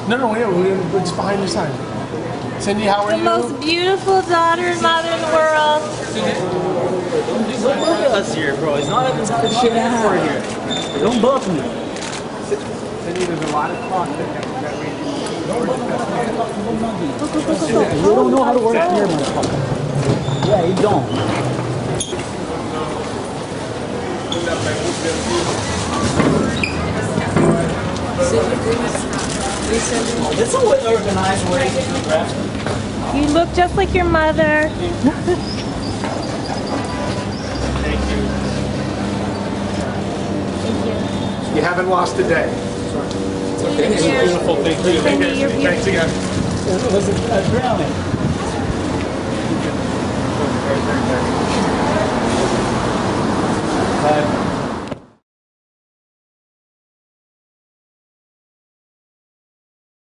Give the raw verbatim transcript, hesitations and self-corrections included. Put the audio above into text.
No, no, yeah, we're, it's behind your sign. Cindy, how are the you? The most beautiful daughter and mother in the world. Look at us here, bro. It's not even the shit for here. Don't buff me. Cindy, there's a lot of clock that that we You don't know how to work here, motherfucker. Yeah, you don't. This is a way organized way to do graphics. You look just like your mother. Thank you. You haven't lost a day. It's okay. It's beautiful. Thank you. Cindy, you're beautiful. Thanks again. It was a drowning. Right there, there.